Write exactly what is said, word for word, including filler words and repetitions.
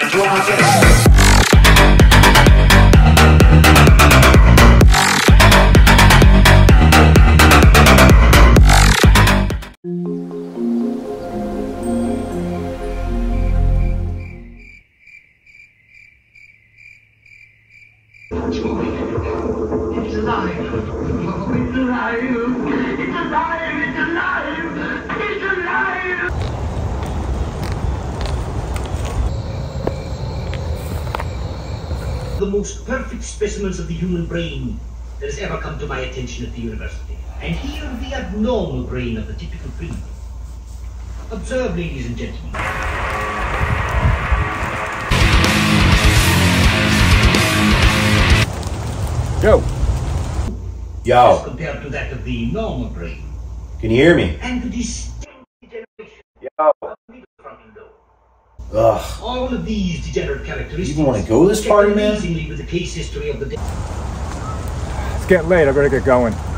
It's alive. Oh, it's alive. It's alive. It's alive. It's alive. The most perfect specimens of the human brain that has ever come to my attention at the university. And here the abnormal brain of the typical criminal. Observe, ladies and gentlemen. Go. Yo. As compared to that of the normal brain. Can you hear me? And the distinct degeneration. Yo. Ugh. All of these degenerate characteristics. You even want to go this party, man? Amazingly with the case history of the day. It's getting late. I better get going.